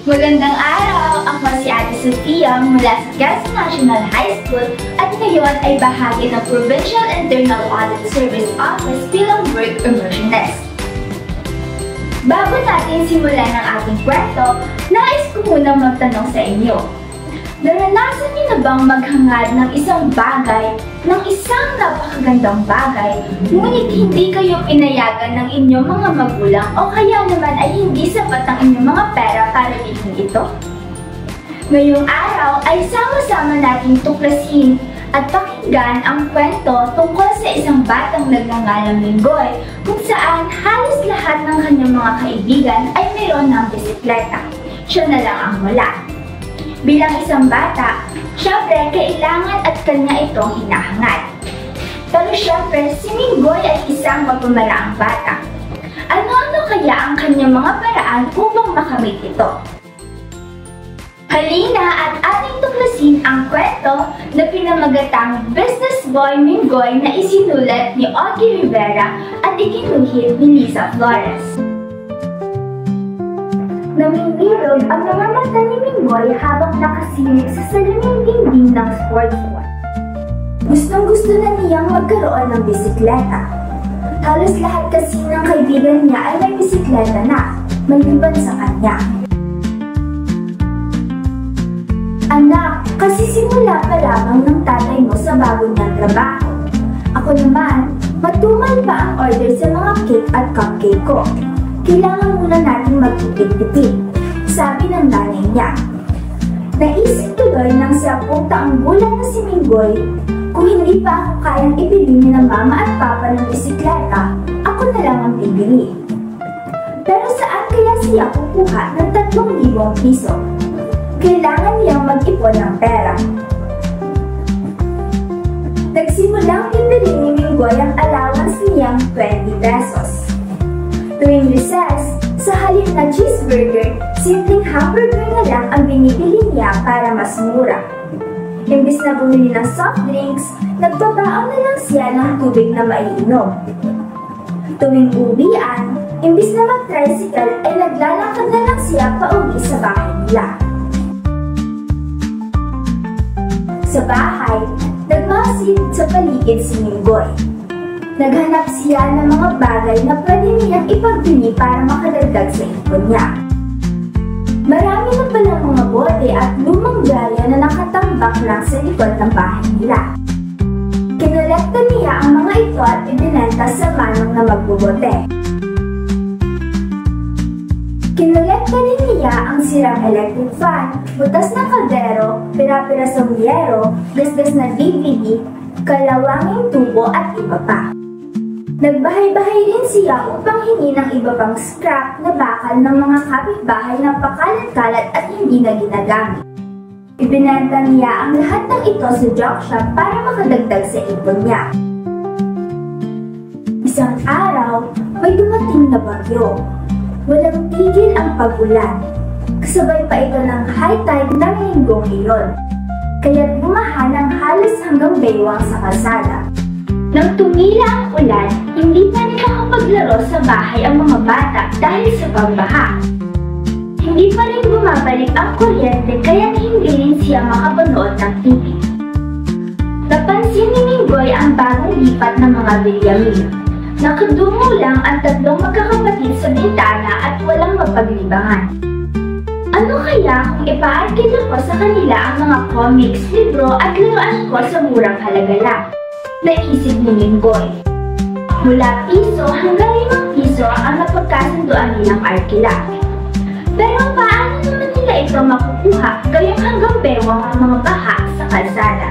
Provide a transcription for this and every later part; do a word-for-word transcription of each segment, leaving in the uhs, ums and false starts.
Magandang araw! Ako si Ate Sofia mula sa Quezon National High School at ngayon ay bahagi ng Provincial Internal Audit Service Office bilang Work Immersionist. Bago natin simulan ang ating kwento, nais ko munang magtanong sa inyo. Naranasan niyo na bang maghangad ng isang bagay, ng isang napakagandang bagay, ngunit hindi kayo pinayagan ng inyong mga magulang o kaya naman ay hindi sapat ang inyong mga pera para bilhin ito? Ngayong araw ay sama-sama nating tuklasin at pakinggan ang kwento tungkol sa isang batang nagngangalang Minggoy kung saan halos lahat ng kanyang mga kaibigan ay mayroon ng bisikleta. Siya na lang ang wala. Bilang isang bata, syempre kailangan at kanya itong hinahangad. Pero syempre, si Minggoy ay isang mapamaraang bata. Ano-ano kaya ang kanyang mga paraan upang makamit ito? Halina at ating tuklasin ang kwento na pinamagatang Business Boy Minggoy na isinulat ni Augie Rivera at ikinuhit ni Lisa Flores. Namimilog ang mga mata ni Minggoy habang nakasilip sa salaming dingding ng sports bar. Gustong-gusto na niyang magkaroon ng bisikleta. Halos lahat kasi ng kaibigan niya ay may bisikleta na, maliban sa kanya. Anak, kasi simula pa lamang ng tatay mo sa bago niyang trabaho. Ako naman, matumal pa ang order sa mga cake at cupcake ko. Kailangan muna natin magtipid-tipid, sabi ng nanay niya. Naisip tuloy ng sampung taong gulang na si Minggoy, kung hindi pa ako kayang ibili ni ng mama at papa ng bisikleta, ako na lang ang bibili. Pero saan kaya siya kukuha ng tatlong libong piso? Kailangan niyang mag-ipon ng pera. Nagsimulang ibili ni Minggoy ang allowance niyang twenty pesos. Tuwing recess, sa halip na cheeseburger, simpleng hamburger na lang ang binibili niya para mas mura. Imbis na bumili ng soft drinks, nagbabaon na lang siya ng tubig na maiinom. Tuwing uwian, imbis na mag-tricycle ay naglalakad na lang siya pauwi sa bahay nila. Sa bahay, nagmasid sa paligid si Minggoy. Naghanap siya ng mga bagay na pwede niyang ipagbili para makadagdag sa ipon niya. Marami na palang mga bote at lumang dyaryo na nakatambak lang sa likod ng bahay nila. Kinolekta niya ang mga ito at ibinenta sa manong na magbubote. Kinolekta din niya ang sirang electric fan, butas na kaldero, pira-pira sa miyero, gasgas na D V D, kalawanging tubo at iba pa. Nagbahay-bahay din siya upang hingi ng iba pang scrap na bakal ng mga kapitbahay na pakalat-kalat at hindi na ginagamit. Ibinenta niya ang lahat ng ito sa junk shop para makadagdag sa ipon niya. Isang araw, may dumating na bagyo. Walang tigil ang pag-ulan. Kasabay pa ito ng high tide ng linggong iyon. Kaya't bumaha ng halos hanggang baywang sa kalsada. Nang tumila ang ulan, hindi pa nakakapaglaro sa bahay ang mga bata dahil sa pagbaha. Hindi pa rin bumabalik ang kuryente kaya hindi rin siya makapanood ng T V. Napansin ni Minggoy ang bagong lipat ng mga Villamil. Nakadungo lang ang tatlong magkakapatid sa bintana at walang mapaglibangan. Ano kaya kung ipaarkila ko sa kanila ang mga comics, libro at laruan ko sa murang halaga lang? Naisip ni Minggoy. Mula piso hanggang limang piso ang napagkasunduan nilang arkila. Pero paano naman nila ito makukuha gayong hanggang bewang ang mga baha sa kalsada?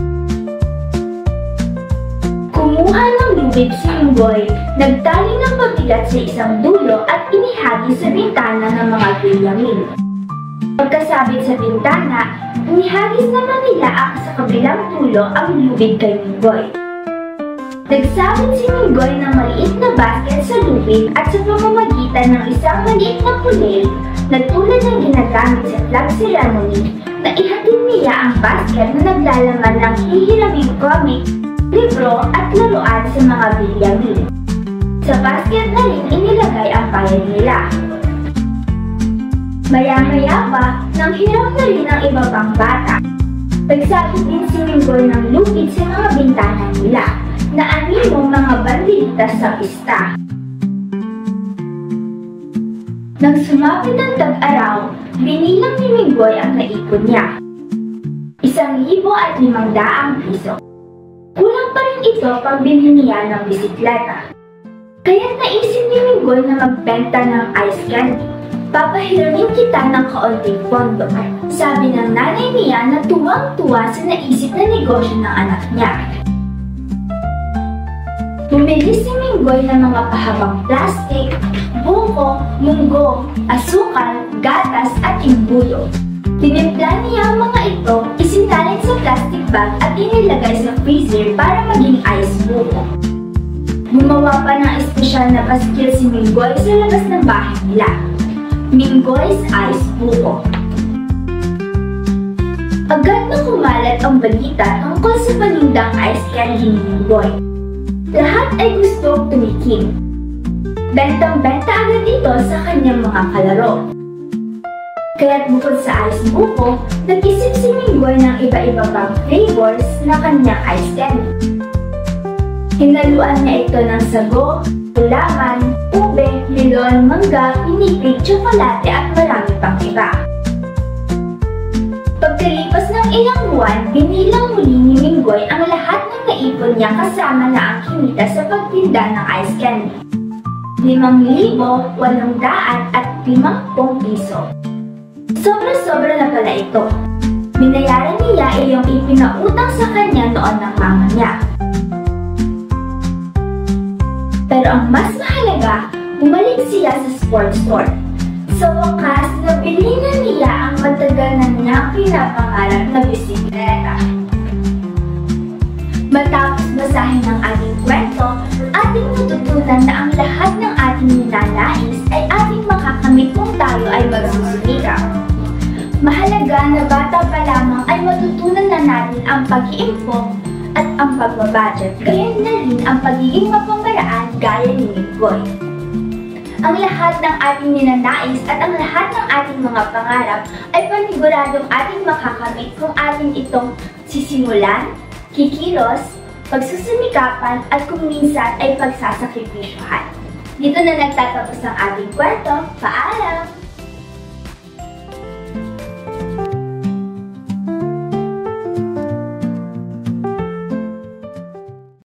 Kumuha ng lubid si Minggoy, nagtali ng mabigat sa isang dulo at inihagi sa bintana ng mga Villamil. Pagkasabit sa bintana, inihagis naman nila ang sa kabilang dulo ang lubid kay Minggoy. Nagsabit si Minggoy ng maliit na basket sa lubid at sa pamamagitan ng isang maliit na pulil na tulad ng ginagamit sa flag ceremony, na ihatid niya ang basket na naglalaman ng hihiraming comic, libro at laruan sa mga Villamil. Sa basket na rin inilagay ang bayad nila. Maya-maya pa, nang hiram na rin ang iba pang bata. Pagsabot din si Minggoy ng lupit sa mga bintana nila, na animo mga bandilitas sa pista. Nang sumapit ang tag-araw, binilang ni Minggoy ang naipon niya. Isang libo at limang daang piso. Kulang pa rin ito pambili niya ng bisikleta. Kaya naisip ni Minggoy na magbenta ng ice candy. Papahiramin kita ng kaunting pondo. Sabi ng nanay niya na tuwang-tuwa sa naisip na negosyo ng anak niya. Bumili si Minggoy ng mga pahabang plastik, buko, munggo, asukal, gatas at imbulo. Tinimpla niya ang mga ito, isinalin sa plastic bag at inilagay sa freezer para maging ice buko. Gumawa pa ng espesyal na paskil si Minggoy sa labas ng bahay nila. Minggoy's Ice Buko. Agad na kumalat ang balita tungkol sa panindang ice candy ni Minggoy. Lahat ay gustong tumikim. Bentang-benta agad ito sa kanyang mga kalaro. Kaya't bukod sa ice buko, nag-isip si Minggoy ng iba-iba pang flavors na kanyang ice candy. Hinaluan niya ito ng sago, gulaman, ube, melon, mangga, pinipig, tsokolate at marami pang iba. Pagkalipas ng ilang buwan, binilang muli ni Minggoy ang lahat ng naipon niya kasama na ang kinita sa pagtinda ng ice candy. Limang libo, walong daan at limangpong piso. Sobra-sobra na pala ito. Binayaran niya iyong ipinautang sa kanya noon ng mama niya. Pero ang mas mahalaga, bumalik siya sa sports store. Sa wakas, nabili na niya ang matagal na niyang pinapangarap na bisikleta. Matapos basahin ang ating kwento, ating natutunan na ang lahat ng ating ninanais ay ating makakamit kung tayo ay magsusumikap. Mahalaga na bata pa lamang ay matutunan na natin ang pag-iimpok at ang pagbabudget, gayon na rin ang pagiging mapamaraan gaya ni Minggoy. Ang lahat ng ating ninanais at ang lahat ng ating mga pangarap ay paniguradong ating makakamit kung ating itong sisimulan, kikilos, pagsusumikapan at kung minsan ay pagsasakripisyohan. Dito na nagtatapos ang ating kwento. Paalam!